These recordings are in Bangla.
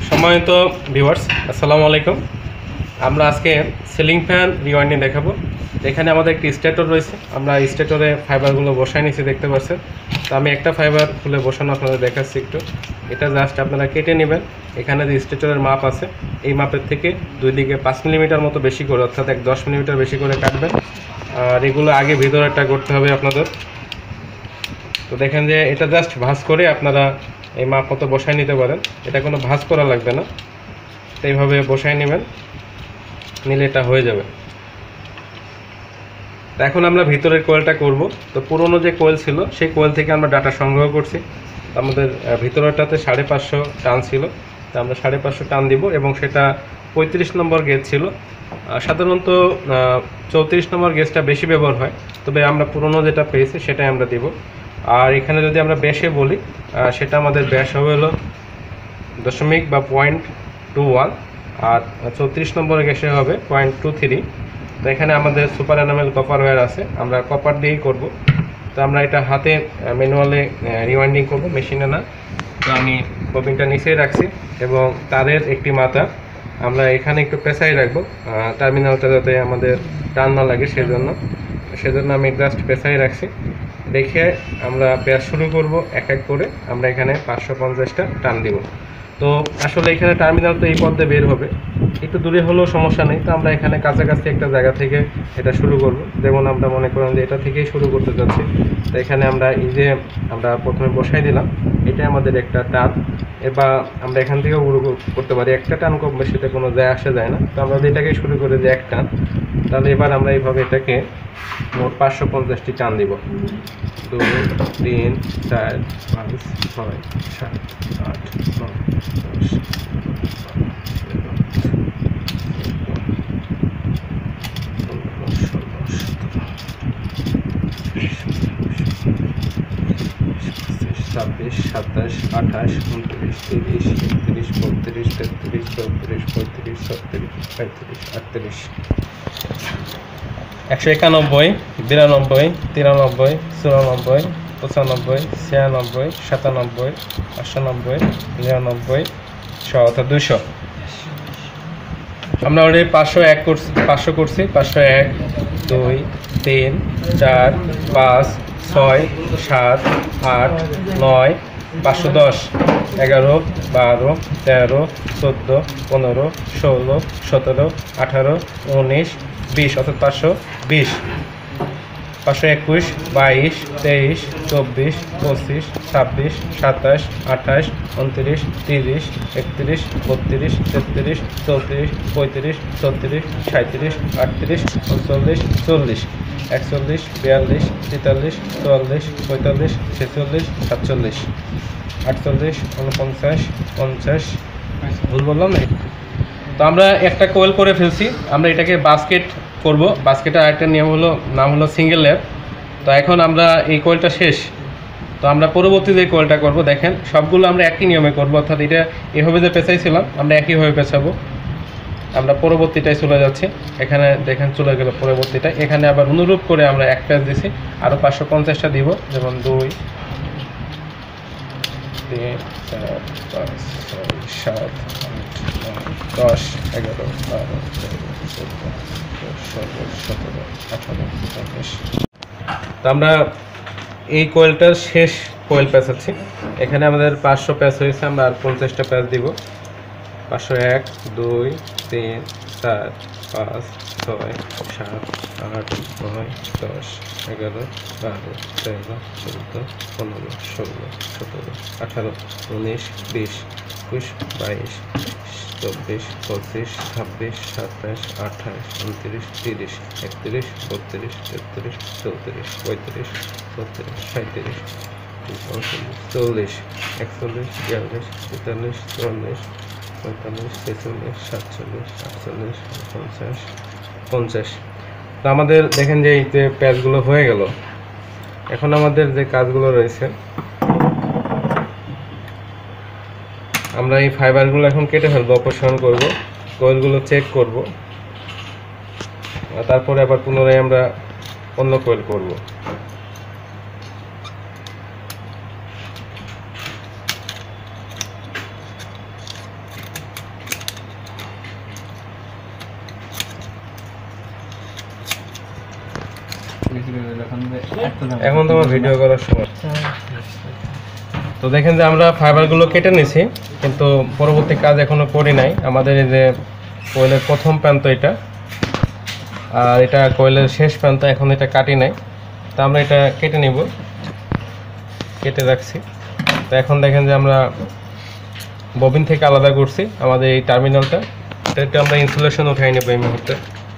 সম্মানিত ভিউয়ার্স, আসসালামু আলাইকুম। আমরা আজকে সিলিং ফ্যান রিওয়াইন্ডিং দেখাবো। এখানে আমাদের একটি স্টেটর রয়েছে। আমরা স্টেটরে ফাইবারগুলো বসায় নিয়েছি, দেখতে পাচ্ছেন। তো আমি একটা ফাইবার খুলে বসানো আপনাদের দেখাচ্ছি একটু। এটা জাস্ট আপনারা কেটে নেবেন। এখানে যে স্টেটরের মাপ আছে, এই মাপের থেকে দুই দিকে 5 মিলিমিটার মতো বেশি করে, অর্থাৎ 10 মিলিমিটার বেশি করে কাটবেন। আর এগুলো আগে ভিতরেরটা করতে হবে আপনাদের। তো দেখেন যে এটা জাস্ট ভাঁজ করে আপনারা এই মাপ মতো বসায় নিতে পারেন। এটা কোনো ভাঁজ করা লাগবে না, তো এইভাবে বসায় নেবেন, নিলে এটা হয়ে যাবে। তো এখন আমরা ভিতরের কোয়েলটা করব। তো পুরনো যে কোয়েল ছিল, সেই কোয়েল থেকে আমরা ডাটা সংগ্রহ করছি। তো আমাদের ভিতরেরটাতে 550 টান ছিল, তো আমরা 550 টান দিব, এবং সেটা 35 নম্বর গেজ ছিল। সাধারণত 34 নম্বর গেজটা বেশি ব্যবহার হয়, তবে আমরা পুরনো যেটা পেয়েছি সেটাই আমরা দিব। আর এখানে যদি আমরা ব্যাসে বলি, সেটা আমাদের ব্যাস হবে হলো 0.21, আর 34 নম্বরের গ্যাসে হবে 0.23। তো এখানে আমাদের সুপার এনামেল কপার ওয়্যার আছে, আমরা কপার দিয়েই করব। তো আমরা এটা হাতে ম্যানুয়ালে রিওয়াইন্ডিং করব, মেশিনে না। তো আমি ববিনটা নিচেই রাখছি, এবং তারের একটি মাথা আমরা এখানে একটু পেঁচাই রাখবো, টার্মিনালটা যাতে আমাদের টান না লাগে, সেজন্য আমি জাস্ট পেঁচাই রাখছি। রেখে আমরা পেঁয়াজ শুরু করব এক এক করে। আমরা এখানে 550টা টান দিব। তো আসলে এখানে টার্মিনাল তো এই পথে বের হবে, একটু দূরে হলেও সমস্যা নেই। তো আমরা এখানে কাছাকাছি একটা জায়গা থেকে এটা শুরু করব। যেমন আমরা মনে করেন যে এটা থেকেই শুরু করতে যাচ্ছি। তো এখানে আমরা এই যে আমরা প্রথমে বসাই দিলাম, এটা আমাদের একটা টান। এবার আমরা এখান থেকেও শুরু করতে পারি, একটা টান কম বেশিতে কোনো যায় আসা যায় না। তো আমরা এটাকেই শুরু করে যে এক টান, তাহলে এবার আমরা এইভাবে এটাকে মোট 550টি টান দিব। 2, 3, 4, 5, 6, 7, 8, 9, 10, 26, 27, 28, 29, 30, 31, 32, 33, 34, 35, 36, 37, 38, 191, 92, 93, 94, 95, 96, 97, 98, 99, 100, অর্থাৎ 200। আমরা অলরেডি 501 করছি, 501, 2, 3, 4, 5, 6, 7, 8, 9, 510, 11, 12, 13, 14, 15, 16, 17, 18, 19, 20, অর্থাৎ 520, 521, 22, 23, 24, 25, 26, 27, 28, 29, 30, 31, 32, 33, 34, 35, 36, 37, 38, 39, 40, 41, 42, 43, 44, 45, 46, 47, 48, 49, 50, ভুল বললাম না। তো আমরা একটা কোয়েল করে ফেলছি, আমরা এটাকে বাস্কেট করব। বাস্কেটের আরেকটা নাম হলো সিঙ্গেল ল্যাব। তো এখন আমরা এই কোয়েলটা শেষ, তো আমরা পরবর্তী যে কোয়েলটা করব, দেখেন সবগুলো আমরা একই নিয়মে করব, অর্থাৎ এটা এভাবে যে পেঁচাইছিলাম আমরা একইভাবে পেঁচাবো। আমরা পরবর্তীটায় চলে যাচ্ছি, এখানে দেখেন চলে গেল পরবর্তীটা। এখানে আবার অনুরূপ করে আমরা এক প্যাচ দিছি, আরও 550টা দিব, যেমন 2, 3, 4, 5, 6, 7, 10, 11, 12, 13, 14, 16, 17, 18, 19। তো আমরা এই কোয়েলটার শেষ কোয়েল প্যাচ আছে, এখানে আমাদের 500 প্যাচ হয়েছে, আমরা আর 50টা প্যাচ দিব। 501, 2, 3, 4, 5, 6, 7, 8, 9, 10, 11, 12, 13, 14, 15, 16, 17, 18, 19, 20, 21, 22, 24, 25, 26, 27, 28, 29, 30, 31, 32, 33, 34, 35, 36, 37, 40, 41, 42, 43, 44, 45, 46, 47, 48, 49, 50। তো আমাদের দেখেন যে এই যে প্যাচগুলো হয়ে গেল। এখন আমাদের যে কাজগুলো রয়েছে, আমরা এই ফাইবারগুলো এখন কেটে ফেলবো, অপসারণ করব, কোয়েলগুলো চেক করব, তারপরে আবার পুনরায় আমরা অন্য কোয়েল করব। এখন তো আমার ভিডিও করার সময়। তো দেখেন যে আমরা ফাইবারগুলো কেটে নিছি, কিন্তু পরবর্তী কাজ এখনো করি নাই। আমাদের এই যে কোয়েলের প্রথম প্রান্ত এটা, আর এটা কোয়েলের শেষ প্রান্ত, এখন এটা কাটি নাই। তো আমরা এটা কেটে নিব, কেটে রাখছি। তো এখন দেখেন যে আমরা ববিন থেকে আলাদা করছি আমাদের এই টার্মিনালটা। এটা আমরা ইনসুলেশন উঠাই নেব এই মুহূর্তে।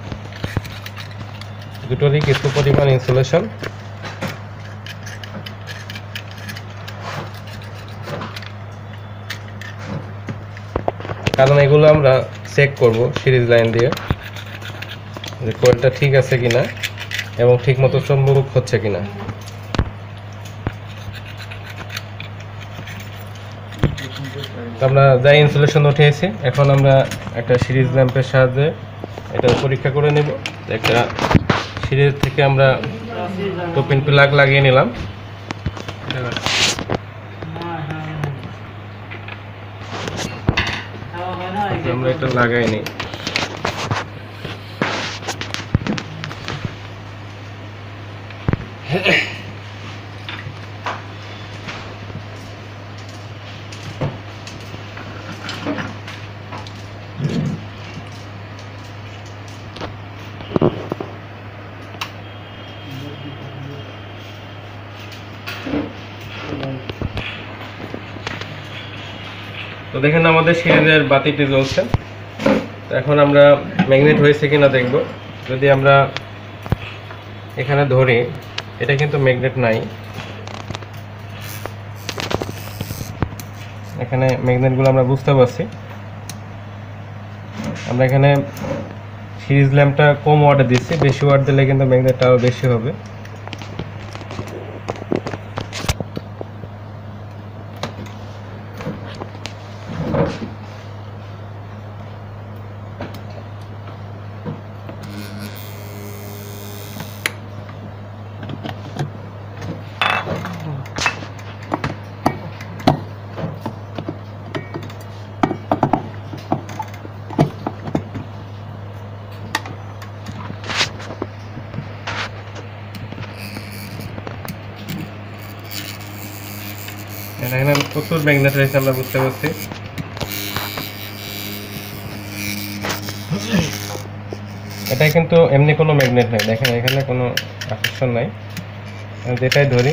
দুটোরই কিছু পরিমাণ ইনসুলেশন। কারণ এগুলো আমরা চেক করব সিরিজ লাইন দিয়ে যে কোয়েলটা ঠিক আছে কিনা এবং ঠিক মতো চুম্বক হচ্ছে কিনা। আমরা যাই ইনসুলেশন উঠিয়েছি, এখন আমরা একটা সিরিজ ল্যাম্পের সাহায্যে এটা পরীক্ষা করে নেব। একটা সিরিজ থেকে আমরা টোপিন প্লাগ লাগিয়ে নিলাম। আমরা এটা লাগাই নিই। তো দেখেন আমাদের সিরিজের বাতিটি জ্বলছে। তো এখন আমরা ম্যাগনেট হয়েছে কিনা দেখব। যদি আমরা এখানে ধরি, এটা কিন্তু ম্যাগনেট নাই, এখানে ম্যাগনেটগুলো আমরা বুঝতে পারছি। আমরা এখানে সিরিজ ল্যাম্পটা কম ওয়াটে দিচ্ছি, বেশি ওয়াট দিলে কিন্তু ম্যাগনেটটা আরও বেশি হবে। এখানে প্রচুর ম্যাগনেট রয়েছে, আমরা বুঝতে পারছি। এটা কিন্তু এমনি কোনো ম্যাগনেট নেই, দেখেন এখানে কোনো আকর্ষণ নাই। যেটাই ধরি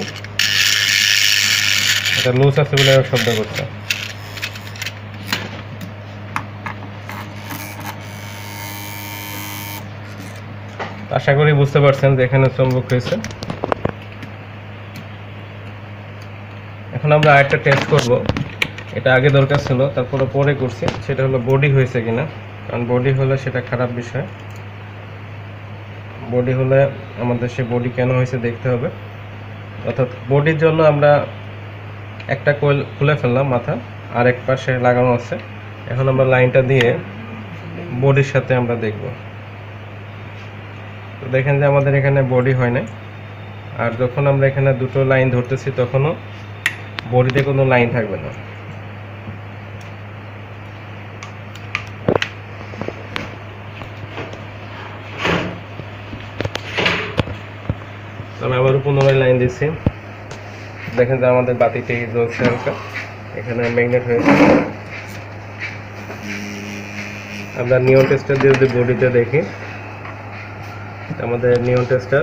এটা লুজ আছে বলে শব্দ করছে। আশা করি বুঝতে পারছেন যে এখানে চুম্বক হয়েছে। এখন আমরা আরেকটা টেস্ট করব। এটা আগে দরকার ছিল, তারপরে পরে করছি। সেটা হলো বডি হয়েছে কিনা। কারণ বডি হলে সেটা খারাপ বিষয়। বডি হলে আমাদের সে বডি কেন হয়েছে দেখতে হবে। অর্থাৎ বডির জন্য আমরা একটা কোয়েল খুলে ফেললাম, মাথা আর এক পাশে লাগানো আছে। এখন আমরা লাইনটা দিয়ে বডির সাথে আমরা দেখব। তো দেখেন যে আমাদের এখানে বডি হয় না। আর যখন আমরা এখানে দুটো লাইন ধরতেছি, তখনও বডিতে কোনো লাইন থাকবে না। আমি আবারও পুনরায় লাইন দিচ্ছি। দেখেন যে আমাদের বাতিটি জ্বলছে হালকা, এখানে ম্যাগনেট হয়েছে। আমরা নিয়ন টেস্টার দিয়ে যদি বডিতে দেখি, আমাদের নিয়ন টেস্টার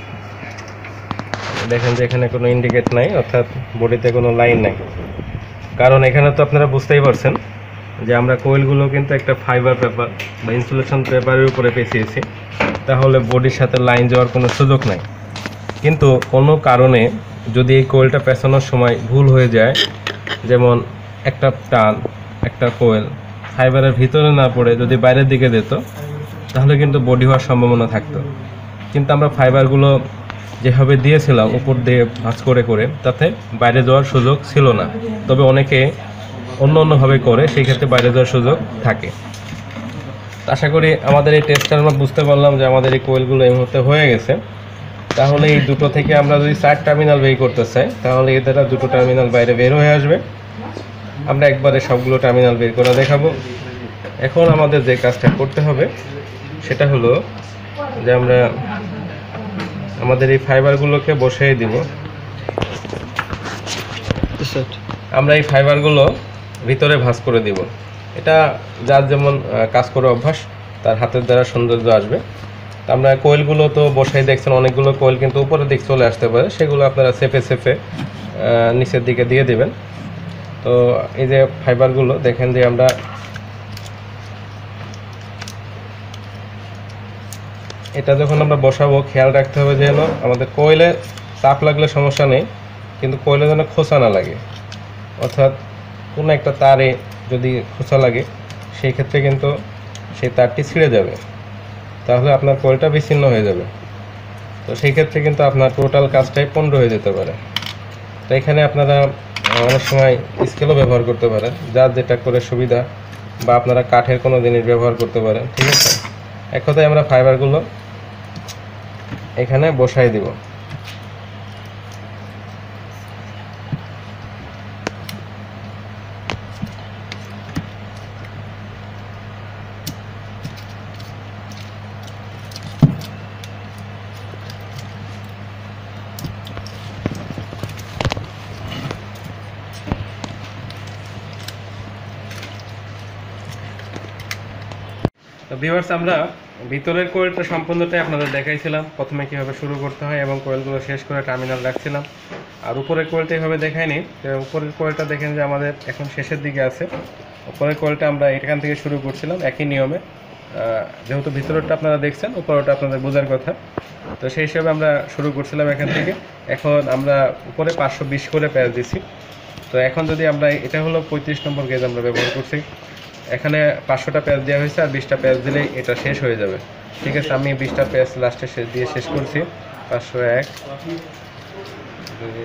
দেখেন যে এখানে কোনো ইন্ডিকেট নাই, অর্থাৎ বডিতে কোনো লাইন নাই। কারণ এখানে তো আপনারা বুঝতেই পারছেন যে আমরা কোয়েলগুলো কিন্তু একটা ফাইবার পেপার বা ইনসুলেশন পেপারের উপরে পেঁচিয়েছি, তাহলে বডির সাথে লাইন যাওয়ার কোনো সুযোগ নাই। কিন্তু কোনো কারণে যদি এই কোয়েলটা পেঁচানোর সময় ভুল হয়ে যায়, যেমন একটা টান একটা কোয়েল ফাইবারের ভিতরে না পড়ে যদি বাইরের দিকে যেত, তাহলে কিন্তু বডি হওয়ার সম্ভাবনা থাকতো। কিন্তু আমরা ফাইবারগুলো যেভাবে দিয়েছিলাম উপর দিয়ে ভাঁজ করে করে, তাতে বাইরে যাওয়ার সুযোগ ছিল না। তবে অনেকে অন্যভাবে করে, সেই ক্ষেত্রে বাইরে যাওয়ার সুযোগ থাকে। আশা করি আমাদের এই টেস্টটা আমরা বুঝতে পারলাম যে আমাদের এই কোয়েলগুলো এই মুহূর্তে হয়ে গেছে। তাহলে এই দুটো থেকে আমরা যদি 4 টার্মিনাল বের করতে চাই, তাহলে এর দ্বারা দুটো টার্মিনাল বাইরে বের হয়ে আসবে। আমরা একবারে সবগুলো টার্মিনাল বের করে দেখাবো। এখন আমাদের যে কাজটা করতে হবে সেটা হলো যে আমরা আমাদের এই ফাইবারগুলোকে বসিয়ে দিব। আমরা এই ফাইবারগুলো ভিতরে ভাঁজ করে দিব। এটা যার যেমন কাজ করে অভ্যাস, তার হাতের দ্বারা সৌন্দর্য আসবে। আমরা কোয়েলগুলো তো বসাই দেখছেন, অনেকগুলো কোয়েল কিন্তু উপরের দিক চলে আসতে পারে, সেগুলো আপনারা সেফে সেফে নিচের দিকে দিয়ে দিবেন। তো এই যে ফাইবারগুলো দেখেন যে আমরা এটা যখন আমরা বসাবো খেয়াল রাখতে হবে যেন আমাদের কোয়েলে চাপ লাগলে সমস্যা নেই, কিন্তু কোয়েলে যেন খোঁচা না লাগে। অর্থাৎ কোনো একটা তারে যদি খোঁচা লাগে সেই ক্ষেত্রে কিন্তু সেই তারটি ছিঁড়ে যাবে, তাহলে আপনার কোয়েলটা বিচ্ছিন্ন হয়ে যাবে। তো সেই ক্ষেত্রে কিন্তু আপনার টোটাল কাজটাই পণ্ড হয়ে যেতে পারে। তো এখানে আপনারা অনেক সময় স্কেলও ব্যবহার করতে পারেন, যার যেটা করে সুবিধা, বা আপনারা কাঠের কোনো জিনিস ব্যবহার করতে পারেন। ঠিক আছে, এক কথায় আমরা ফাইবারগুলো এখানে বসাই দিব। তো ভিউয়ার্স, আমরা ভিতরের কোয়েলটা সম্পূর্ণটাই আপনাদের দেখাইছিলাম, প্রথমে কীভাবে শুরু করতে হয় এবং কোয়েলগুলো শেষ করে টার্মিনাল রাখছিলাম। আর উপরের কোয়েলটা এইভাবে দেখাইনি। তো উপরের কোয়েলটা দেখেন যে আমাদের এখন শেষের দিকে আছে। উপরের কোয়েলটা আমরা এখান থেকে শুরু করছিলাম একই নিয়মে, যেহেতু ভিতরেরটা আপনারা দেখছেন, উপরেরটা আপনাদের বোঝার কথা। তো সেই হিসেবে আমরা শুরু করছিলাম এখান থেকে। এখন আমরা উপরে 520 করে প্যাচ দিছি। তো এখন যদি আমরা, এটা হলো 35 নম্বর গেজ আমরা ব্যবহার করছি, এখানে 500টা প্যাচ দেওয়া হয়েছে, আর 20টা প্যাচ দিলেই এটা শেষ হয়ে যাবে। ঠিক আছে, আমি 20টা প্যাচ লাস্টে দিয়ে শেষ করছি। 501, 2,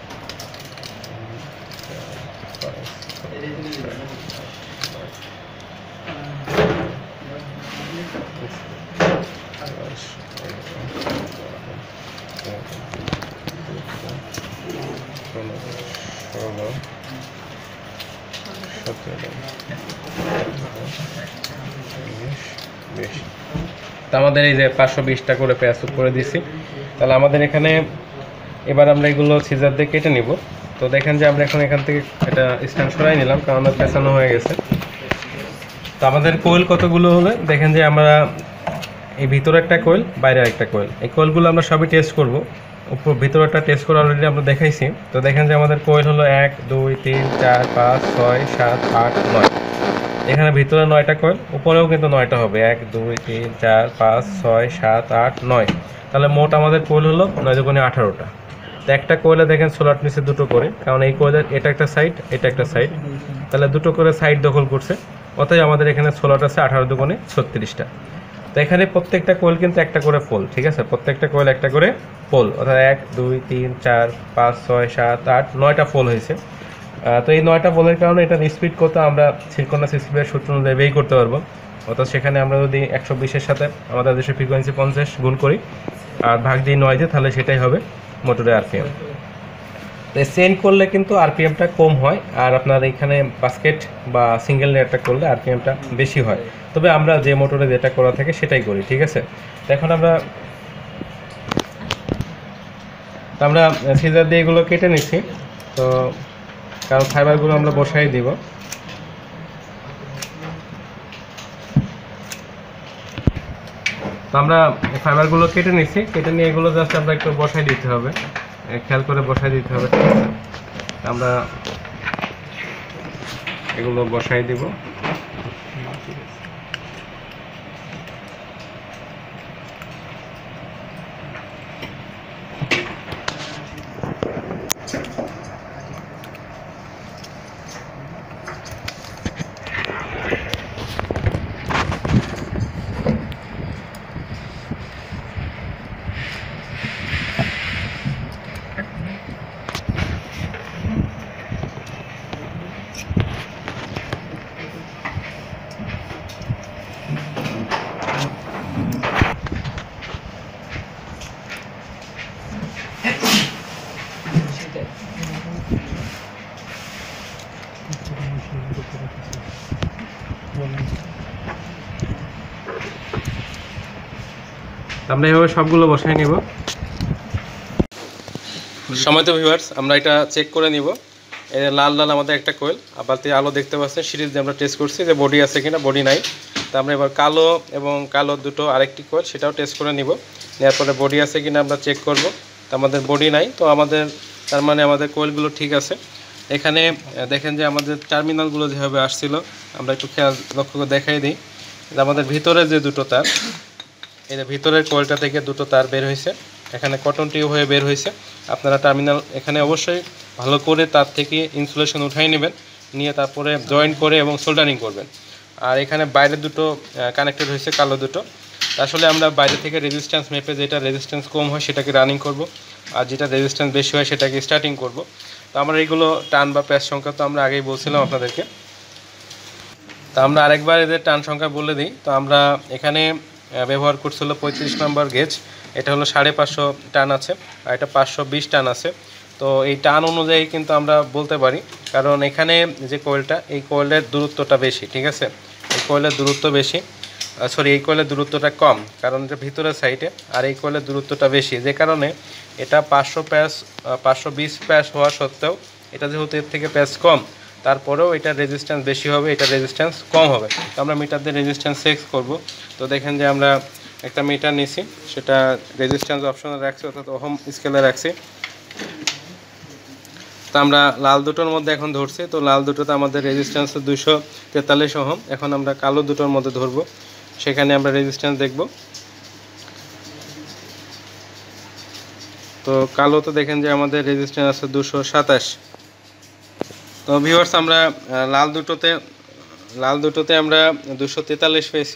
তো আমাদের এই যে 520টা করে পেঁয়াজ করে দিছি। তাহলে আমাদের এখানে এবার আমরা এগুলো সিজার দিয়ে কেটে নিব। তো দেখেন যে আমরা এখন এখান থেকে এটা স্ট্যান্ড সরাই নিলাম, কারণ আমার পেঁচানো হয়ে গেছে। তো আমাদের কোয়েল কতগুলো হবে দেখেন যে আমরা এই ভিতরে একটা কোয়েল, বাইরে একটা কোয়েল, এই কোয়েলগুলো আমরা সবই টেস্ট করব। উপর ভিতরেটা টেস্ট করে অলরেডি আমরা দেখাইছি। তো দেখেন যে আমাদের কোয়েল হলো 1, 2, 3, 4, 5, 6, 7, 8, 9। এখানে ভিতরে 9টা কোয়েল, উপরেও কিন্তু 9টা হবে, 1, 2, 3, 4, 5, 6, 7, 8, 9। তাহলে মোট আমাদের কোয়েল হলো 9 দুগুণে 18টা। তো একটা কোয়েলে দেখেন সোলার নিচে দুটো করে, কারণ এই কোয়েলের এটা একটা সাইড, এটা একটা সাইড, তাহলে দুটো করে সাইড দখল করছে। অতএব আমাদের এখানে সোলার আছে 18 দুগুণে 36টা। তো এখানে প্রত্যেকটা কোয়েল কিন্তু একটা করে পোল। ঠিক আছে, প্রত্যেকটা কোয়েল একটা করে পোল, অর্থাৎ 1, 2, 3, 4, 5, 6, 7, 8, 9টা পোল হয়েছে। তো এই 9টা পোলের কারণে এটা স্পিড কত আমরা সিনক্রোনাস স্পিডের সূত্র অনুযায়ী বের করতে পারবো। অর্থাৎ সেখানে আমরা যদি 120-এর সাথে আমাদের দেশের ফ্রিকোয়েন্সি 50 গুণ করি আর ভাগ দিই 9 দিয়ে, তাহলে সেটাই হবে মোটরের আরপিএম। তো চেইন করলে কিন্তু আরপিএমটা কম হয়, আর আপনার এখানে বাস্কেট বা সিঙ্গেল লেয়ারটা করলে আরপিএমটা বেশি হয়। তবে আমরা যে মোটরে যেটা করা থাকে সেটাই করি। ঠিক আছে, তো এখন আমরা সিজার দিয়ে এগুলো কেটে নিচ্ছি। তো কারণ ফাইবারগুলো আমরা বসাই দিব। তো আমরা ফাইবারগুলো কেটে নিচ্ছি, কেটে নিয়ে এগুলো জাস্ট আমরা একটু বসাই দিতে হবে, খেয়াল করে বসাই দিতে হবে। ঠিক আছে, আমরা এগুলো বসাই দিব। আমরা এভাবে সবগুলো বসাই নিব। সময়ত ভিউয়ার্স আমরা এটা চেক করে নিব। এই লাল লাল আমাদের একটা কোয়েল, আবার আলো দেখতে পাচ্ছেন সিরিজ দিয়ে আমরা টেস্ট করছি যে বডি আছে কিনা, বডি নাই। তো আমরা এবার কালো এবং কালো দুটো আরেকটি কোয়েল সেটাও টেস্ট করে নিব। নেওয়ার পরে বডি আছে কিনা আমরা চেক করব। তো আমাদের বডি নাই, তো আমাদের তার মানে আমাদের কোয়েলগুলো ঠিক আছে। এখানে দেখেন যে আমাদের টার্মিনালগুলো যেভাবে আসছিল আমরা একটু খেয়াল লক্ষ্য করে দেখাই দিই। আমাদের ভিতরে যে দুটো তার, এই যে ভিতরের কোয়েলটা থেকে দুটো তার বের হয়েছে, এখানে কটন টিউব হয়ে বের হয়েছে। আপনারা টার্মিনাল এখানে অবশ্যই ভালো করে তার থেকে ইনসুলেশন উঠাই নেবেন, নিয়ে তারপরে জয়েন করে এবং সোল্ডারিং করবেন। আর এখানে বাইরে দুটো কানেক্টেড হয়েছে কালো দুটো। আসলে আমরা বাইরে থেকে রেজিস্ট্যান্স মেপে যেটা রেজিস্ট্যান্স কম হয় সেটাকে রানিং করব, আর যেটা রেজিস্ট্যান্স বেশি হয় সেটাকে স্টার্টিং করব। তো আমরা এইগুলো টান বা প্যাচ সংখ্যা তো আমরা আগেই বলছিলাম আপনাদেরকে। তো আমরা আরেকবার এদের টান সংখ্যা বলে দিই। তো আমরা এখানে ব্যবহার করছিল 35 নম্বর গেজ, এটা হলো 550 টান আছে, আর এটা 520 টান আছে। তো এই টান অনুযায়ী কিন্তু আমরা বলতে পারি, কারণ এখানে যে কোয়েলটা, এই কোয়েলের দূরত্বটা বেশি, ঠিক আছে। এই কোয়েলের দূরত্ব বেশি, এই কোয়েলের দূরত্বটা কম, কারণ এটা ভিতরের সাইডে, আর এই কোয়েলের দূরত্বটা বেশি, যে কারণে এটা 520 প্যাচ হওয়া সত্ত্বেও এটা যেহেতু এর থেকে প্যাচ কম, তারপরেও এটার রেজিস্ট্যান্স বেশি হবে, এটার রেজিস্ট্যান্স কম হবে। তো আমরা মিটার দিয়ে রেজিস্ট্যান্স চেক করব। তো দেখেন যে আমরা একটা মিটার নিছি, সেটা রেজিস্ট্যান্স অপশনে রাখছি, অর্থাৎ ওহম স্কেলে রাখছি। তো আমরা লাল দুটোর মধ্যে এখন ধরছি। তো লাল দুটোতে আমাদের রেজিস্ট্যান্স 243 ওহম। এখন আমরা কালো দুটোর মধ্যে ধরব, সেখানে আমরা রেজিস্ট্যান্স দেখব। তো কালোতে দেখেন যে আমাদের রেজিস্ট্যান্স আছে 227। তো ভিউয়ার্স আমরা লাল দুটোতে আমরা 243 পেয়েছি,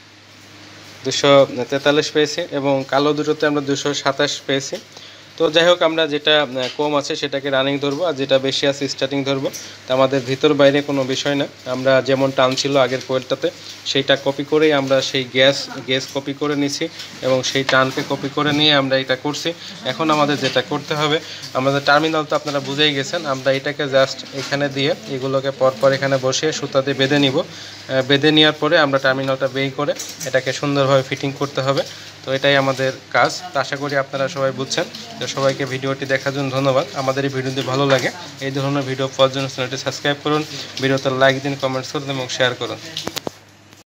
243 পেয়েছি, এবং কালো দুটোতে আমরা 227 পেয়েছি। তো যাই হোক, আমরা যেটা কম আছে সেটাকে রানিং ধরবো, আর যেটা বেশি আছে স্টার্টিং ধরবো। তো আমাদের ভিতর বাইরে কোনো বিষয় না, আমরা যেমন টান ছিল আগের কোয়েলটাতে সেইটা কপি করেই আমরা সেই গ্যাস কপি করে নিছি, এবং সেই টানকে কপি করে নিয়ে আমরা এটা করছি। এখন আমাদের যেটা করতে হবে, আমাদের টার্মিনাল তো আপনারা বুঝেই গেছেন, আমরা এটাকে জাস্ট এখানে দিয়ে এগুলোকে পরপর এখানে বসিয়ে সুতা দিয়ে বেঁধে নিব। বেঁধে নেওয়ার পরে আমরা টার্মিনালটা বের করে এটাকে সুন্দরভাবে ফিটিং করতে হবে। তো এটাই আমাদের কাজ। তো আশা করি আপনারা সবাই বুঝছেন। তো সবাইকে ভিডিওটি দেখার জন্য ধন্যবাদ। আমাদের এই ভিডিওটি ভালো লাগে, এই ধরনের ভিডিও পাওয়ার জন্য চ্যানেলটি সাবস্ক্রাইব করুন, ভিডিওতে লাইক দিন, কমেন্টস করুন এবং শেয়ার করুন।